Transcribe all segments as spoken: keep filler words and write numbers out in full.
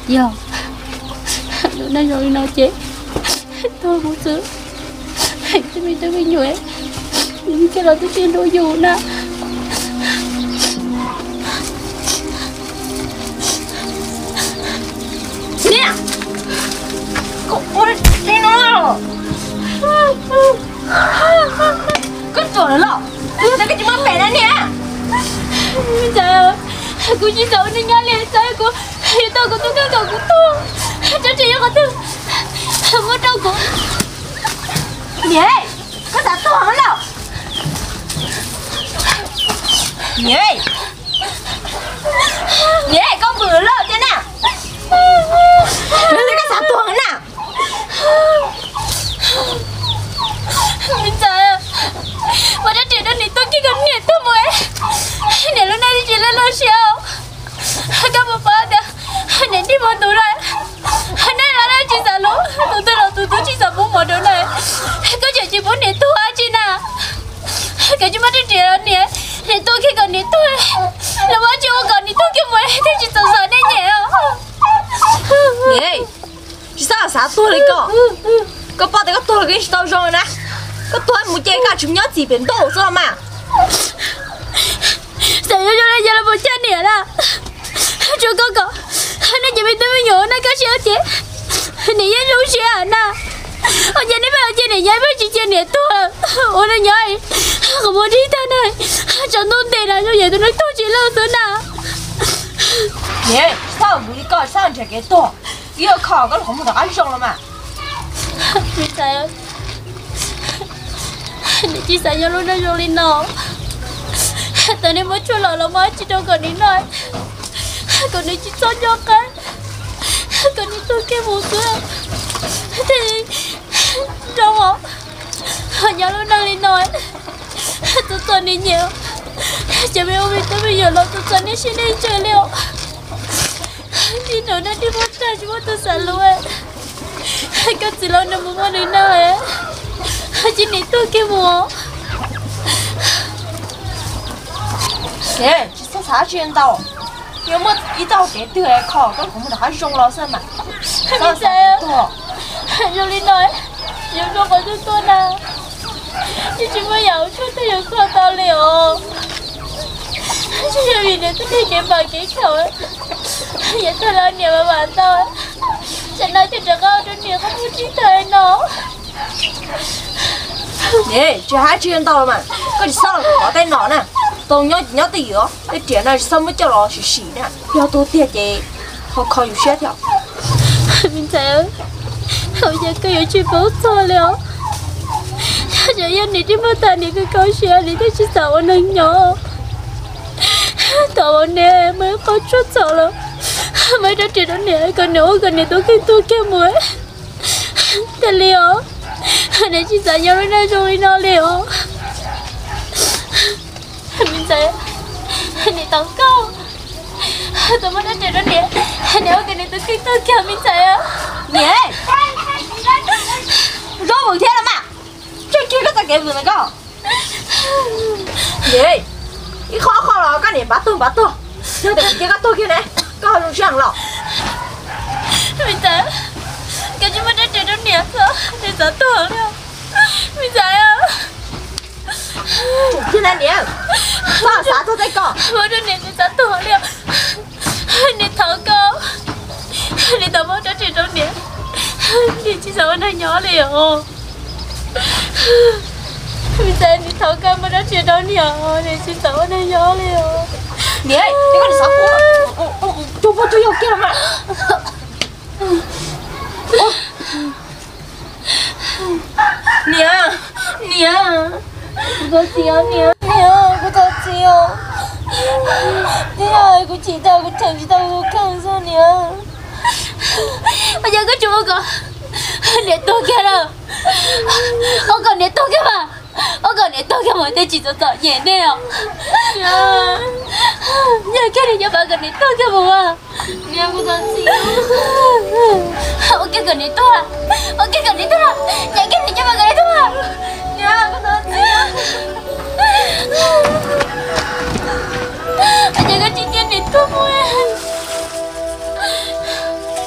Giờ Lúc này rồi nó chết Tôi không giữ Tôi mình tôi mình nhuệ Nhưng cái đó tôi chưa đôi dù nè Nè Ôi Đi nó Cứ chỗ đó lọ Đưa tới cái chú mắm mẹ này nè Trời ơi Cô chỉ sợ nó nhá lên tay cô Thì tôi cũng tôi cái cầu của tôi Chắc chị có tôi Không có đâu cô Nhế Có giả tôi hả nào Nhế Nhế con bữa lợ chứ nào Đưa tới cái giả tôi hả nào Mình trời ơi Mà đã chị đã nỉ tôi cái gần nhiệt tôi mới Để lúc này thì chị lên lâu xíu Các bà bà đã Để đi một tủ này Này là đây chị giả lỗ Tủ tôi là tủ tôi chị giả bố một đồ này Có chuyện chị muốn để tôi hả chị nào Cái chú mắt đến chị là nỉ Để tôi khi gần nỉ tôi Là bố chị không gần nỉ tôi kia mới Thì chị sợ sợ nên nhẹ Nhế Chị sao là giả tôi đấy cơ Có bao giờ có tôi là cái tao rồi nè Có tôi một chơi cả chúng nhớ chỉ biến độ sao mà Sao cho cho nên giờ là một chân nè là Chú có có Nó chỉ biết tôi mới nhớ nó có xíu chứ Nè nhớ rú xíu hả nè Ở trên đấy mà trên này nhớ với chị trên nè tôi Ôi nó nhớ Không muốn đi ta này Chẳng tôn tiền nào cho vậy tôi nói tôi chỉ lâu nữa nè Nhế sao một cái coi sao chạy cái tổ Yêu khảo có không một ăn xong rồi mà Chị sao ơi Nè chị sao cho luôn nó rồi lên nó Tại nên mới chua lọ là mới chị đâu cần đi nói Còn nếu chị xót cho cái Còn nếu tôi kêu một xưa Thì Đâu hả Họ nhớ lúc nào lên nói Tôi xuân đi nhiều Chị biết không biết tôi bây giờ là tôi xuân đi xin đi chơi liệu Đi nữa nó đi mất ra chứ mất tôi sợ luôn ấy Các chị lâu nó muốn mất đến nào ấy Chị nghĩ tôi kêu một Nhế chị sao xá chuyện tao Nếu mà ý tao cái từ này khảo có không một ăn xong lo sao mà Sao sao Rồi đi nói Nếu không có giúp tôi nào Chị chỉ mới giấu chút tôi được khó tao liệu Chị chỉ vì nếu tôi đi kiếm bằng cái khẩu ấy Vậy tôi lo nhiều mà bạn tôi Chẳng nói thì được không Tôi nhiều không có trí thời nó Nhế chị hái chuyện tao mà Có gì sao là có tay nó nè Tôi nhớ nhớ tí nữa Cái chuyện này sao mới cho nó xỉ xỉ nè Nhớ tôi tiết chị Họ khó dù xét theo Mình thấy ơi Hầu giờ cứ有去不错了Giờ yên này đi mất ta này cứ câu chuyện này tôi chỉ sợ anh anh nhỏ Tao anh nè mới có chút sợ rồi Mấy đứa trẻ đó nè Còn nếu gần này tôi khi tôi kêu muối Thật liệu Này chỉ sợ nhau nó rồi nó liệu Mình thấy Này tao câu Tôi mất đứa trẻ đó nè Nếu gần này tôi khi tôi kêu mình thấy á Nhế Rõ một thiên lắm à Chứ kia có ta kể vừa này cơ Nhế Ý khó khó là các này bắt tôi bắt tôi Nhưng để kia các tôi kia này Có hồi dùng chẳng lọ Mình thấy Cái chú mất đứa trẻ đó nè Để sợ tôi đâu Mình thấy á Thiên này nhế Sao xá tôi thấy cơ Mất đứa nè để sợ tôi đâu Để thở cơ Để tao mất đứa trẻ đó nè Để chỉ sợ nó nhỏ liệu Mình thấy để thở cơ mất đứa trẻ đó nè Để chỉ sợ nó nhỏ liệu Nhế Đi con đi sao cô Chú vô chú vô kia lắm à Nhế Nhế Có gì không nhỉ? Nhỉ, có thật gì không? Thế rồi, cô chỉ tao, cô chẳng chỉ tao, cô càng sao nhỉ? Bây giờ có chú không có? Để tôi kia đâu? Ông còn để tôi kia mà? Ông còn để tôi kia mà? Tôi chỉ sợ sợ nhẹ nè à? Giờ cái này cho bà cần để tôi kia mà? Nhỉ, có thật gì không? Ông kia cần để tôi à? Ông kia cần để tôi à? Nhảy cái này cho bà cần để tôi à? Nhỉ, có thật gì không? Anh jangan cinta itu, Muel.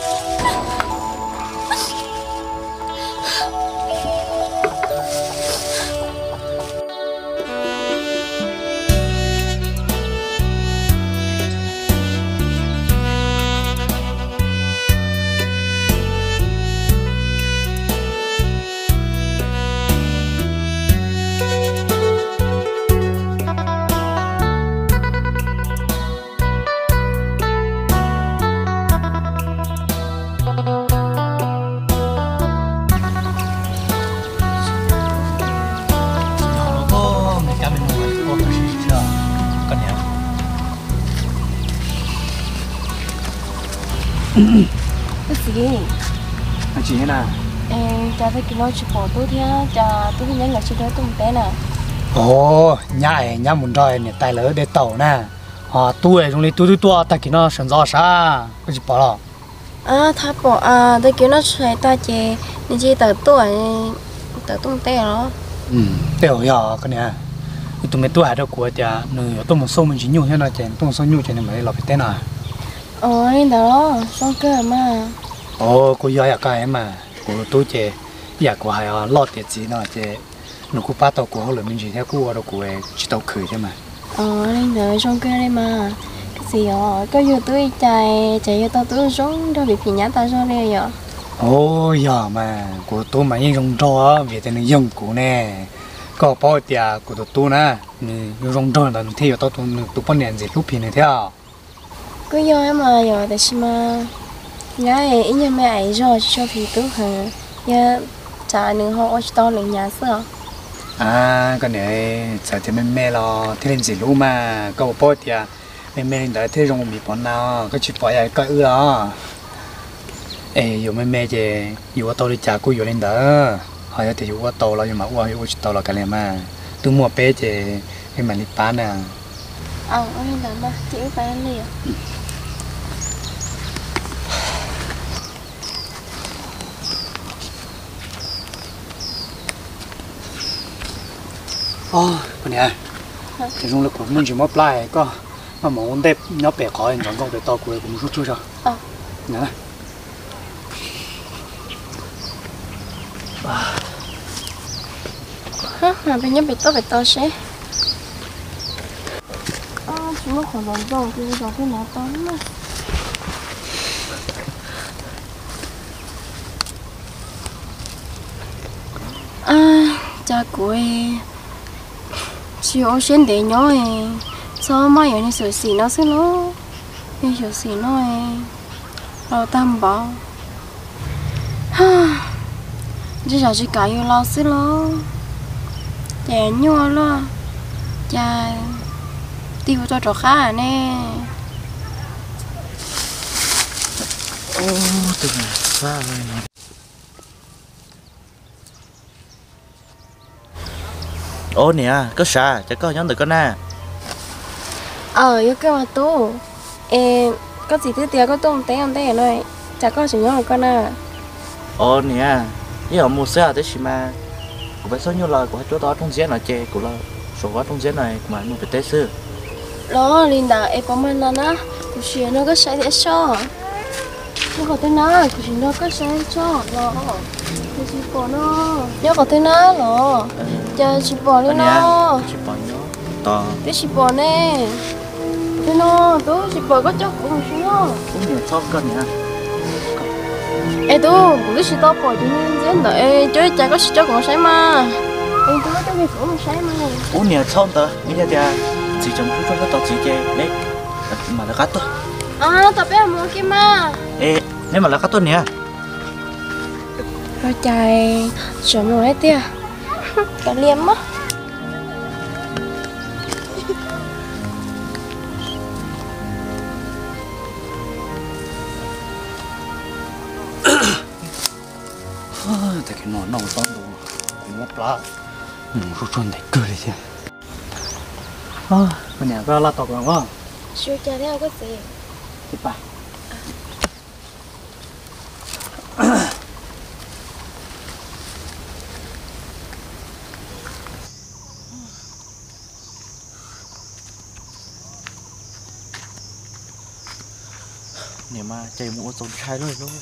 cái gì anh chị thế nào em cha thấy cái nó chỉ bỏ tôi thế cha tôi nhớ là chỉ đó tôi té nè ồ nhà nhà muốn rồi nè tài lỡ để tàu nè họ tuổi trong này tuổi tuổi tuổi ta kia nó sẵn rõ sao cái gì bỏ lo à thà bỏ à tôi kiểu nó xoay ta chè nên chỉ tờ tuổi tờ tung té đó ừ tiểu nhỏ cái này tụi mình tuổi đâu của cha nửa tụi mình sống mình chỉ nhiều thế nào chèn tụi mình sống nhiều chèn này mới lọp cái nào ôi đó xong cơ mà ồ cô yêu ya cái mà cô tôi chè ya của hai lọt tiền gì nó chè nó cũng bắt tàu của họ mình chỉ theo cô đâu của chỉ tàu khởi thế mà ờ nên đợi xong cơ đây mà cái gì đó có vô tôi chạy chạy vô tao tôi xuống đâu bị phỉ nhá tao sao đây vậy ồ giờ mà của tôi mà những rong rò về thì nó dùng của nè có bao tiền của tôi tôi nè những rong rò là theo tao tôi tôi bao nhiêu gì lúc pin này theo cứ vô em mà giờ tại sao mà nhá ấy ít như mẹ ấy rồi cho thì tôi hả nhá trả nữa họ to lên nhà sao à cái này giờ thì mình mẹ lo thì lên gì lúc mà có bao tiền mình mẹ đã thấy rong bị bọn nào có chịu bỏ ai coi ư đó ê dù mẹ mẹ chứ dù tao đi trả cô dù lên đó họ thì dù tao là nhưng mà qua dù tao là cái này mà tôi mua bé chứ cái mà đi bán nè ờ ôi là mà chị phải ăn đi à ồ cái này thì dùng lực của mình chỉ mất lại có mà muốn đẹp nó bẻ khó anh chọn con để tao của cũng rút chưa rồi ờ nhớ này hả mà bây giờ bị to bị to sẽ ờ chúng nó còn lớn rồi thì giờ cái nào to lắm mà à cha của em chiều xuyên để nhỏ em sao mà giờ này sửa xì nó xí nó bây giờ xì nó em rồi tam bảo ha chỉ giờ chỉ cả yêu lo xí lo chè nhua lo cha tiêu cho trò khá à nè ô từ này xa rồi nè ô nè có sao chắc có nhóm được con nè ờ yêu cái mà tu em có gì thứ tiền có tôm té ăn té này chả có chỉ nhớ con à ô nè như ở một xe tới xí mà của bé số nhiều lời của chỗ đó trong diễn là chè của là số quá trong diễn này mà nó phải tết xưa đó Linda em có mình là nó của chị nó có sai để cho nó có tên nó của chị nó có sai cho đó của chị bỏ nó nhớ có tên nó rồi chờ chị bỏ lên nó chị bỏ nhớ to để chị bỏ nè tên nó tôi chị bỏ có cho của chị nó cũng nhiều chót con nè ê tôi của chị to bỏ cho nên diễn đợi chơi chả có chị cho của sai mà em tôi có cái của một sai mà ô nè chót tớ bây giờ chỉ trong chút cho tao chỉ chè đấy mà là cắt thôi à tập bé mua kia mà ê nếu mà là cắt thôi nè rồi chạy chuẩn rồi đấy tia cả liêm á thì cái nó nồng xong rồi cũng mất lá ừ rút chân để cười đi chứ à bên nhà có lá tọc rồi không chưa chạy theo cái gì đi bài nè mà chạy mua giống trái rồi luôn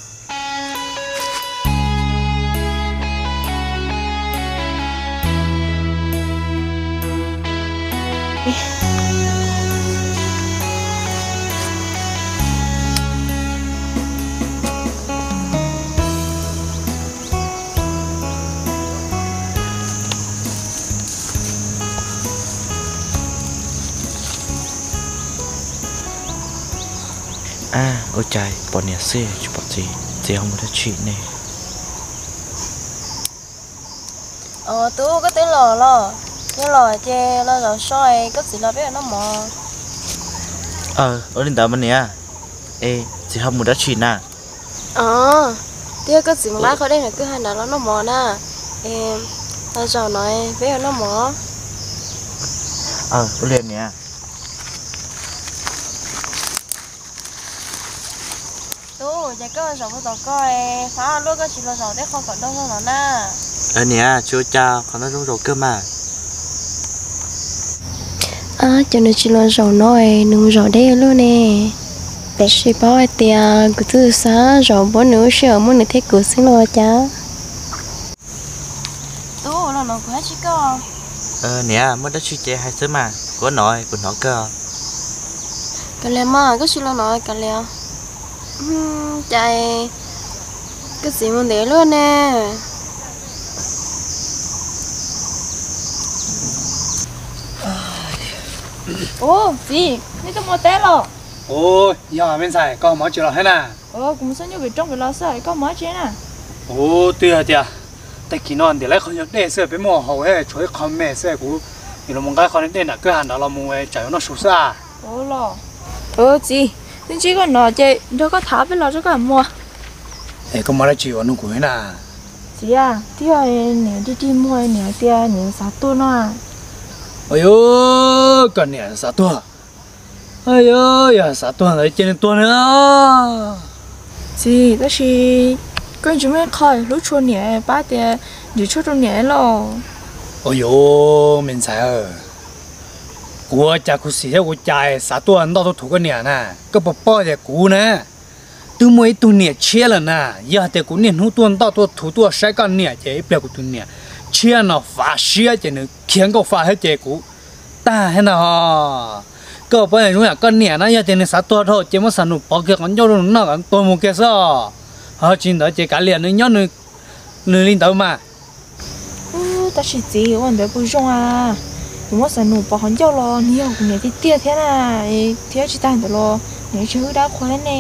à ôi trời bọn nhà xe chứ bọn gì gì không có chuyện này ờ tôi có tên lò lò cái lò chè lò lò soi có gì là biết nó mò ờ ở đến đó mà nè ê gì không muốn đã chuyện à ờ tiếc cái gì mà lá khỏi đây là cứ hai nào nó mò na em tao chào nói với nó mò ờ tôi liền nè tú giờ có sầu với tao coi phá lúc có chỉ là sầu đấy không còn đâu nữa na ờ nè chưa cha còn nó rung rồi cơ mà à cho nên chỉ là sầu nói nung sầu đấy luôn nè bé sĩ bảo ai tia cứ thứ sáng rồi bữa nữa sẽ muốn được thấy cửa sinh lo cha tú là nó quá chứ có ờ nè mới đã suy chế hay sớm mà có nói của nó cơ cái lẽ mà có chỉ là nói cái lẽ chạy cái gì muốn để luôn nè Ồ, gì?นี่ก็มาเต้หรอ ôi giờ bên xài có món chuyện hết nè เออกูไม่ใช่อยู่ไปจ้องไปรอใส่ก็มาเจ๊น่ะ ôi tuyệt tuyệtแต่กี่นอนเดี๋ยวแล้วเขาจะได้เสื้อไปหม้อเขาให้ช่วยคอมเมนต์เสื้อกูอยู่ตรงนั้นเขาเนี่ยน่ะก็หันเรามองไปจ่ายnó sụt xa โอ้หรอเออจีนี่จีก็หนอเจ๊เดี๋ยวก็ถามไปรอจะก็มัว ê có mà lại chịu nó cũng thế nè จีอ่ะที่ว่าเนี่ยที่ที่มัวเนี่ยเตี้ยเนี่ยสาตัวน่ะ ôi ơi cần nè sao tua ôi ơi à sao tua lại trên tua nữa จีก็是跟住咩開รู้ชวนเนี่ยป้าเตี้ยอยู่ช่วยตรงเนี่ยหรอ ôi yo mình sai ơi của cha của sĩ của cha sao tua nó đâu thuộc cái nè nè cái bắp bò thì cũ nè từ mấy tu nè chia là nè giờ thì cũ nè hú tuần đâu tu thủ tua sai cái nè chứ bây giờ tu nè chia nó phá xia chứ nó khiến cái phá hết chứ cũ ta hết nào cái bây giờ chúng cái nè nó giờ thì nó sao tua thôi chứ mà sao nó bỏ cái con dâu nó nó tôi một cái sao họ chỉ nói chỉ cả liền nó nhớ nó nó lên đầu mà 嗯但是จีวันเดี๋ยว不用啊ผมว่าสนุกปะหันเจ้ารอเนี่ยคุณเนี่ยที่เตี้ยแท้น่ะเที่ยวจีตันเดี๋ยวรอเนี่ยชื่อดาวคนนั่นเอง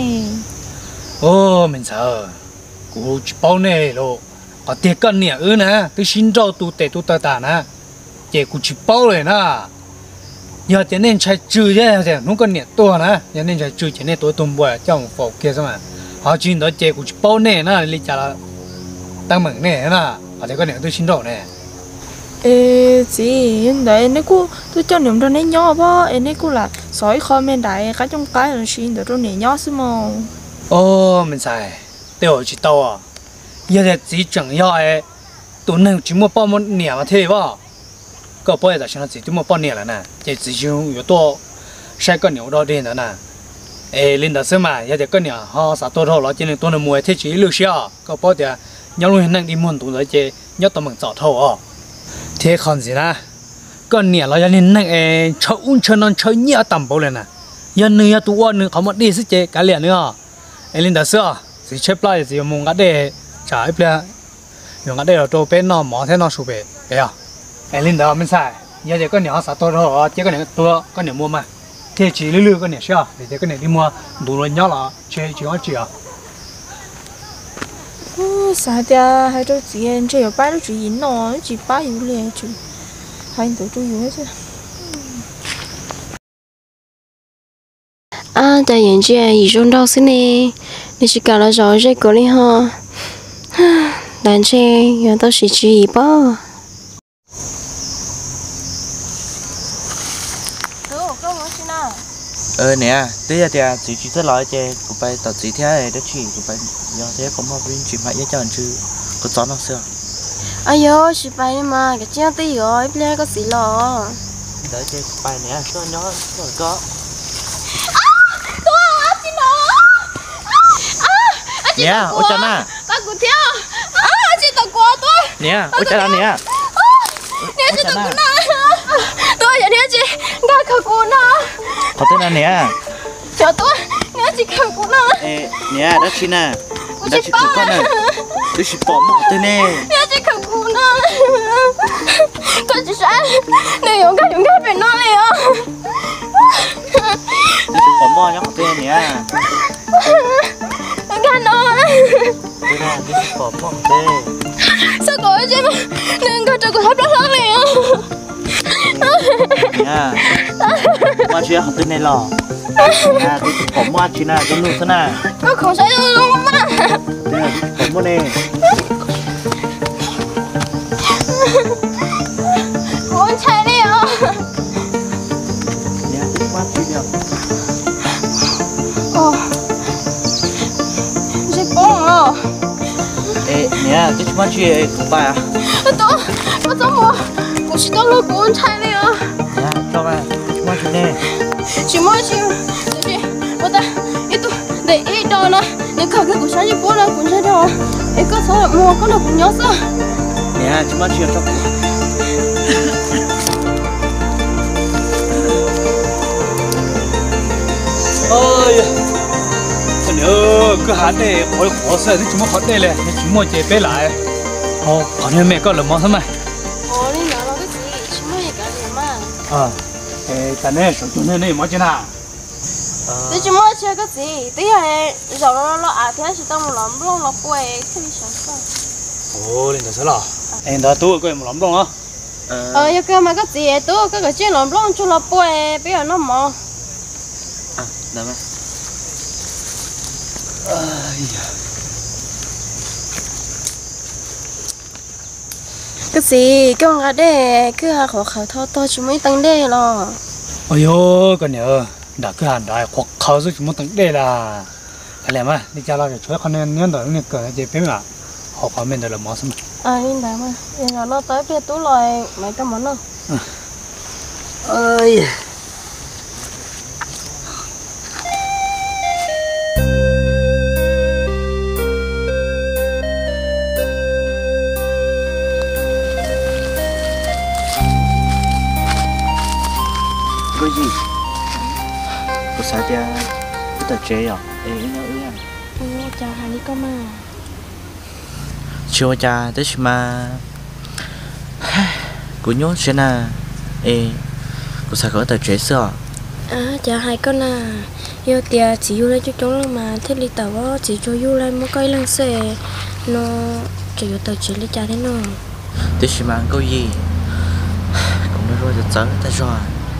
ô mình sợ cú chỉ bao nè lo có tiền cân nè ư nè cái xin trâu tu tệ tu tờ tà nè chỉ cú chỉ bao này nè giờ chỉ nên chạy trừ chứ thì nó cần nè tua nè giờ nên chạy trừ chỉ nên tua tôm bò cho một phổ kia sao mà họ chỉ nói chỉ cú chỉ bao nè nè lý trả là tăng mừng nè nè họ chỉ có nè tôi xin trâu nè ê chị hiện tại nếu cô tôi cho niệm cho nên nhỏ bao em nếu cô là sỏi kho men đại cái trong cái là xin được trong này nhỏ xíu mà ô mình xài tiêu chỉ tao à giờ thì chỉ chẳng要ấy tụi nó chỉ mua bao một nẻ mà thế bao có bao giờ chúng nó chỉ mua bao nẻ là nè chỉ chỉ dùng有多晒个牛肉的呢呢诶领导是嘛也得个鸟哈啥多头了今年多的mua thế chỉ lưu xia có bao giờ nhau luôn năng đi mua tụi nó chỉ nhớ tụi mình找头à thế còn gì nè con nẻ là nên năng诶炒un炒non炒nhiều tầm bao lên nè giờ nữa tụi ăn nữa không mất đi sức chế cả liền nữa em linh đã sửa chỉ chép lại chỉ muốn cái để trả ít là dùng cái để là trâu bên nó mỏ thế nó sụp bể đấy à em linh đã mình xài giờ thì có nhỏ sát to thôi chứ có nhỏ to có nhỏ mua mà thế chỉ lư lư có nhỏ xíu để thế có nhỏ đi mua đủ rồi nhỏ là chơi chỉ có chỉ à sao tia hai chỗ chị em chơi ở bãi đó chị yên nó chị bãi yếu liền chị hai tổ chú yếu hết chứ à tại hiện chị ấy dùng đâu xí nè nên chỉ cả là rõ rệt của linh ha đàn chị giờ tao chỉ chỉ bao ờ nè tí giờ thì chỉ chỉ tới nói chơi của bay tao chỉ thế này đó chỉ của bay giờ thế có một bên chỉ phải nhớ cho anh chứ có chó nó sao ai yo chỉ bay mà cái chiếc tí rồi bây có gì lo đợi chơi của bay nè cho nó rồi có nè ôi cha na ta cũng theo à chị tao qua tôi nè ôi cha na nè nè chị tao cũng na tôi vậy nè chị ngã khẩu cũng na có tên là nè cho tôi nè chị khẩu cũng na ê nè đó chị nè đó chị tự con này tôi chỉ bỏ một tên nè nè chị khẩu cũng na tôi chỉ sai nè dùng cái dùng cái về nó này à tôi chỉ bỏ mò nhá một tên nè cái nó tôi là tôi chỉ bỏ một tên sao có chứ mà nên cái chỗ của hấp đó hơn này à nè qua chuyện học tên này lò à tôi chỉ có mua chỉ là cái nụ thế nào nó không sai luôn mà đây là có mua này muốn chạy đi à nhà tôi mua chỉ được ồ chị bông à ê nhà tôi mua chỉ của bà tôi tôi tôi mua cũng chỉ tôi lúc muốn chạy đi à nhà cho bà mua chỉ này chỉ mua chỉ chị tôi ta ít tôi để ít đó nữa nếu cả cái của sáng chị bông là cũng chạy đâu ít có số mua có là cũng nhớ sao nhà chúng mua chỉ cho ơi con nhớ cứ hát đây khỏi khó sợ thì chúng nó khó đây này chúng nó chế bé lại ồ còn nhớ mẹ con là món sao mày ồ đi nào là cái gì chỉ mua gì cả gì mà à ê ta này số chúng này món gì nào tôi chỉ mua chơi cái gì tí này giờ nó nó à thế chỉ tao một lắm luôn nó quay cái gì sáng sao ồ lên sao là em đã tu có em làm đâu hả ờ giờ cái mà cái gì tôi cái cái chuyện lắm luôn cho nó quay bây giờ nó mò à đâu mà cái gì cái con gà đây cứ hà khó khăn thôi tôi chỉ mới tăng đây lo ôi yo con nhớ đã cứ hẳn đại hoặc khó rồi chúng nó tăng đây là cái này mà đi cha lo cho chú con nên nhớ tới những cái chế bé mà họ phải mình được là món sao mà à yên đấy mà giờ nó tới bây tú rồi mấy cái món đâu ơi cái gì có sao chứ cái tờ chế à ê nó ư à ôi chào hai đi con mà chưa cha tới mà của nhốt xem à ê có sao có tờ chế sao à chào hai con à yêu tiền chỉ yêu lên cho chúng là mà thế li tàu chỉ cho yêu lên một cái lăng xe nó chỉ yêu tàu chỉ lấy trả thế nó tới mà có gì cũng nó rồi được tới ta rồi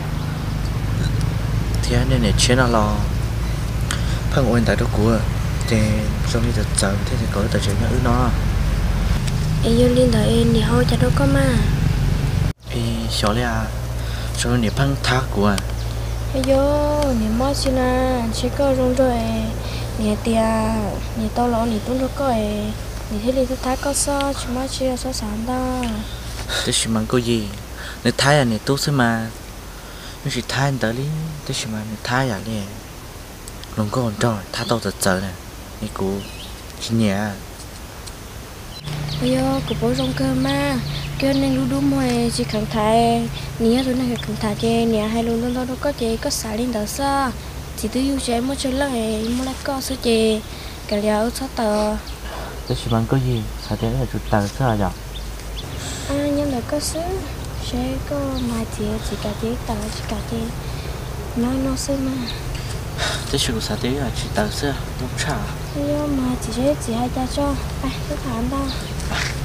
thế nên này chế nào lo phăng ôn tại đó của thì trong đi được tới thế thì có tờ chế nó ư nó yêu liên thời thì hôi cho đâu có mà ê xó lẹ cho nó phăng thác của ayo nè mót xin à chỉ có rong rồi nè tia nè tao lỡ nè tốn đâu có nè thế li tao thái có sao chỉ mót chia sao sáng đó tới mà có gì nếu thái à này tốt xem mà nếu chỉ thái tới đi tới mà nếu thái à nè lòng có còn tròn thái tao thật sợ nè này cô chỉ nhẹ ayo cô bố rong cơ mà kêu nên lu đúng rồi chỉ khẳng thái nè rồi này khẳng thái chơi nè hay luôn luôn đâu có chơi có xả lên đó sao chỉ tôi yêu chơi mua chơi lại mua lại có số chơi cái liệu sao tờ tới mà có gì sao thế là chút tờ sao vậy à nhưng là có số sẽ có mà chỉ chỉ cả chỉ tờ chỉ cả chỉ nói nó xưa mà tới sự sao thế là chỉ tờ sao đúng sao ayo mà chỉ chỉ hai cha cho ai cứ thảm ta